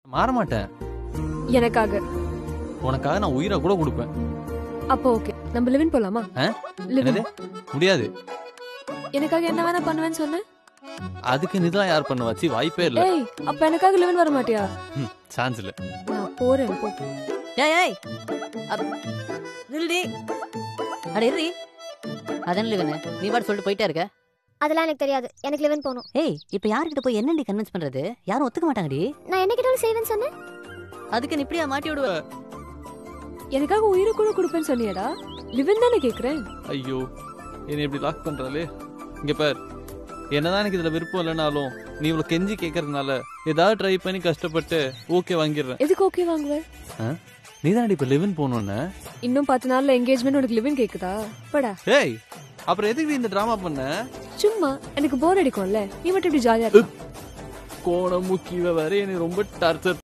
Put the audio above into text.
மாற மாட்டேன். எனக்காக. உனக்காக நான் உயிரை கூட கொடுப்பேன். அப்போ ஓகே, நம்ம லிவ் இன் போலாமா? என்னது? முடியாது. எனக்காக என்ன வேணா பண்ணுவேன்னு சொன்ன? அதுக்கு நீதான் யார் பண்ணுவாச்சு? வாய்ப்பே இல்ல. ஏய், அப்ப எனக்காக லிவ் இன் வர மாட்டியா? சான்ஸ் இல்ல. நான் போறேன் போ. ஏய் ஏய் நில்டி. அட இரு. அதான் லிவன் நீ பாட்டு சொல்லிட்டு போயிட்டே இருக்க. அதெல்லாம் எனக்கு தெரியாது. எனக்கு லிவ் இன் போணும். ஏய், இப்போ யார்கிட்ட போய் என்னடி கன்வின்ஸ் பண்றது? யாரும் ஒத்துக்க மாட்டாங்கடி. நான் என்ன கேட்டாலும் செய்வேன்னு சொன்னேன். அதுக்கு நீ இப்படியா மாட்டி விடுவ? எனக்காக உயிரை கூட கொடுப்பேன்னு சொன்னியடா. லிவ் இன் தானே கேக்குறேன். ஐயோ, என்ன இப்படி லாக் பண்றாளே. இங்க பார், என்னதான் எனக்கு இதுல விருப்பம் இல்லைனாலும் நீ இவ்வளவு கெஞ்சி கேக்குறதுனால ஏதாவது ட்ரை பண்ணி கஷ்டப்பட்டு ஓகே வாங்கிடுறேன். எதுக்கு ஓகே வாங்குவ? நீதான் இப்ப லிவ் இன் போகணும்னு. இன்னும் 10 நாள்ல என்கேஜ்மெண்ட் உனக்கு லிவ் இன் கேக்குதா? படா. ஏய், அப்புறம் எதுக்கு இந்த டிராமா பண்ண? சும்மா எனக்கு போர் அடிக்கும்ல, நீ மட்டும் இப்படி ஜாலியா இருக்க. கோணம் முக்கிய வரை எனக்கு ரொம்ப டார்ச்சர்